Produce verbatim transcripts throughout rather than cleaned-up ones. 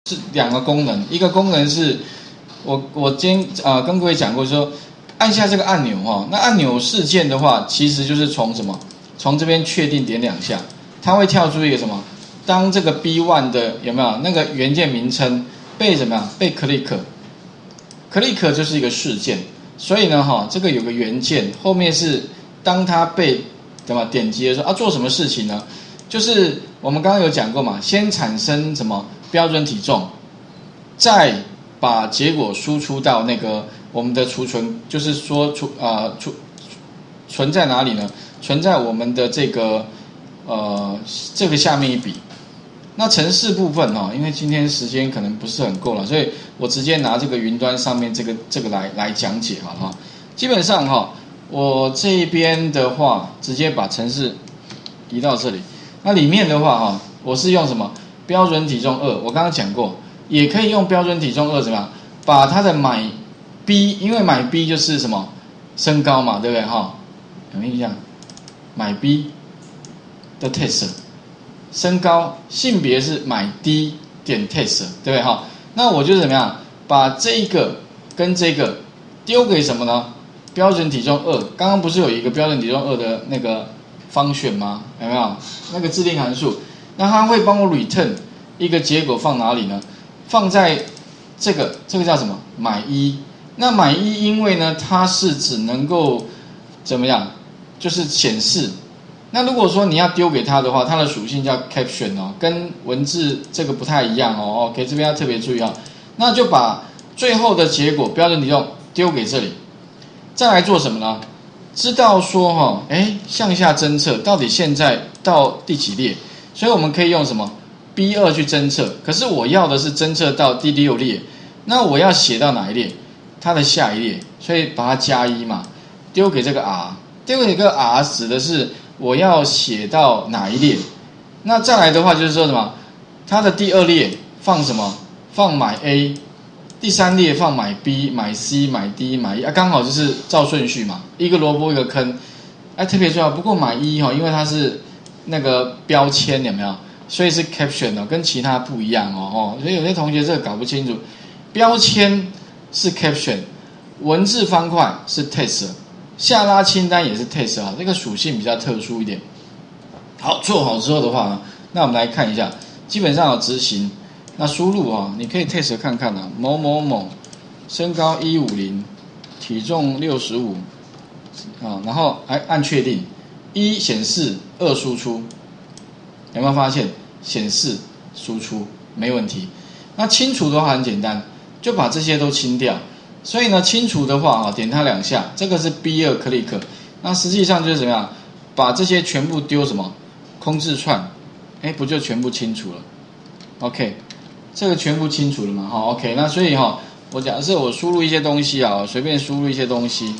是两个功能，一个功能是我我今天呃跟各位讲过说，按下这个按钮哈、哦，那按钮事件的话，其实就是从什么？从这边确定点两下，它会跳出一个什么？当这个 B 一 的有没有那个元件名称被怎么样？被 click，click 就是一个事件，所以呢哈，这个有个元件后面是当它被怎么点击的时候啊，做什么事情呢？就是我们刚刚有讲过嘛，先产生什么标准体重，再把结果输出到那个我们的储存，就是说储啊、呃、储存在哪里呢？存在我们的这个呃这个下面一笔。那程式部分哈、哦，因为今天时间可能不是很够了，所以我直接拿这个云端上面这个这个来来讲解好了哈。基本上哈、哦，我这边的话，直接把程式移到这里。那里面的话哈、哦，我是用什么标准体重二？我刚刚讲过，也可以用标准体重二怎么样？把它的买 B， 因为买 B 就是什么身高嘛，对不对哈？有没有印象？买 B 的 test。身高性别是买 D 点 test， 对不对哈？那我就怎么样把这一个跟这个丢给什么呢？标准体重二，刚刚不是有一个标准体重二的那个方选吗？有没有那个自定函数？那它会帮我 return 一个结果放哪里呢？放在这个这个叫什么？买一。那买一因为呢它是只能够怎么样？就是显示。那如果说你要丢给它的话，它的属性叫 caption 哦，跟文字这个不太一样哦。OK， 这边要特别注意哦。那就把最后的结果标准体重丢给这里，再来做什么呢？知道说哈、哦，哎，向下侦测到底现在到第几列，所以我们可以用什么 B 二 去侦测。可是我要的是侦测到第六列，那我要写到哪一列？它的下一列，所以把它加一嘛，丢给这个 R， 丢给这个 R 指的是。我要写到哪一列？那再来的话就是说什么？它的第二列放什么？放买 A， 第三列放买 B、买 C、买 D、买 E 啊，刚好就是照顺序嘛，一个萝卜一个坑。哎，特别重要。不过买一哈，因为它是那个标签有没有？所以是 caption 哦，跟其他不一样哦哦。所以有些同学这个搞不清楚，标签是 caption， 文字方块是 text。下拉清单也是 test 啊，这个属性比较特殊一点。好，做好之后的话呢，那我们来看一下，基本上有执行。那输入啊，你可以 test 看看啊，某某某，身高一五零，体重六十五，啊，然后来按确定，一显示，二输出，有没有发现显示输出没问题？那清除的话很简单，就把这些都清掉。所以呢，清除的话啊，点它两下，这个是 B 二 click， 那实际上就是怎么样，把这些全部丢什么空字串，哎，不就全部清除了 ？OK， 这个全部清除了嘛？哈 ，OK， 那所以哈，我假设我输入一些东西啊，随便输入一些东西，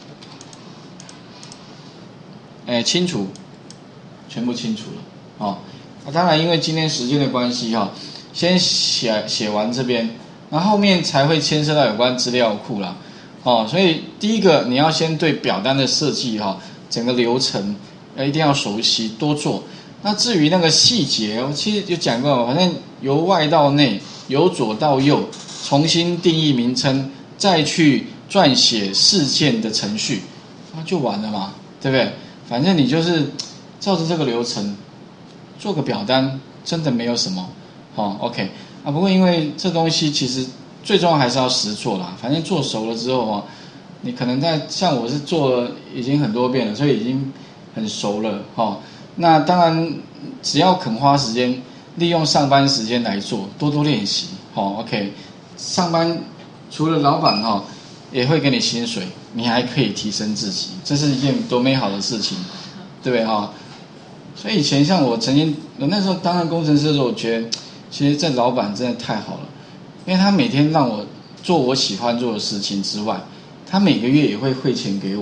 哎，清除，全部清除了，哦，那当然因为今天时间的关系哈，先写写完这边。那后面才会牵涉到有关资料库啦，哦，所以第一个你要先对表单的设计哈、哦，整个流程一定要熟悉，多做。那至于那个细节，我其实就讲过，反正由外到内，由左到右，重新定义名称，再去撰写事件的程序，那就完了嘛，对不对？反正你就是照着这个流程做个表单，真的没有什么，哦 ，OK。啊，不过因为这东西其实最重要还是要实做啦。反正做熟了之后啊，你可能在像我是做了已经很多遍了，所以已经很熟了哈、哦。那当然只要肯花时间，利用上班时间来做，多多练习。哦 OK， 上班除了老板哈、哦、也会给你薪水，你还可以提升自己，这是一件多美好的事情，对不对哈、哦？所以以前像我曾经，我那时候当上工程师的时候，我觉得。其实这老板真的太好了，因为他每天让我做我喜欢做的事情之外，他每个月也会汇钱给我，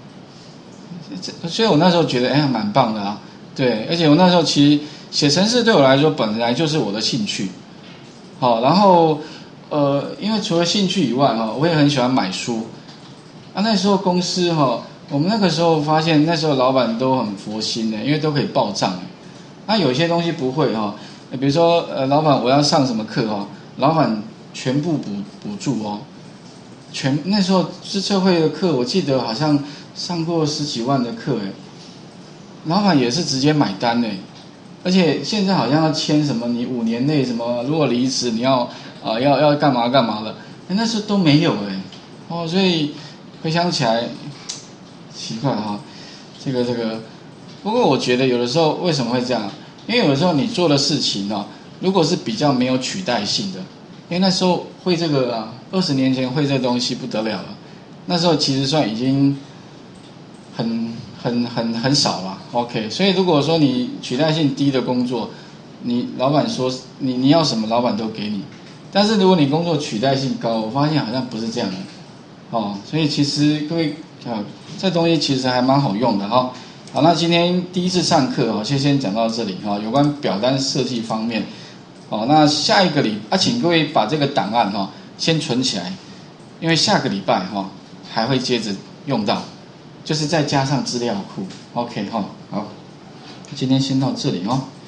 所以我那时候觉得哎呀蛮棒的啊，对，而且我那时候其实写程式对我来说本来就是我的兴趣，好，然后呃，因为除了兴趣以外哈，我也很喜欢买书，啊那时候公司哈，我们那个时候发现那时候老板都很佛心的，因为都可以报账，那有些东西不会哈。比如说，呃，老板我要上什么课哈， 老板全部补补助哦，全那时候资策会的课，我记得好像上过十几万的课哎，老板也是直接买单哎，而且现在好像要签什么，你五年内什么如果离职你要啊、呃、要要干嘛干嘛了，那时候都没有哎，哦，所以回想起来奇怪哈、哦，这个这个，不过我觉得有的时候为什么会这样？因为有的时候你做的事情哦，如果是比较没有取代性的，因为那时候会这个啊，二十年前会这个东西不得了了，那时候其实算已经很很很很少了 ，OK。所以如果说你取代性低的工作，你老板说你你要什么，老板都给你。但是如果你工作取代性高，我发现好像不是这样的，哦，所以其实各位啊，这东西其实还蛮好用的哈、哦。好，那今天第一次上课哦，先先讲到这里哈、哦。有关表单设计方面，哦，那下一个礼啊，请各位把这个档案哈、哦、先存起来，因为下个礼拜哈、哦、还会接着用到，就是再加上资料库 ，OK 哈、哦。好，今天先到这里哦。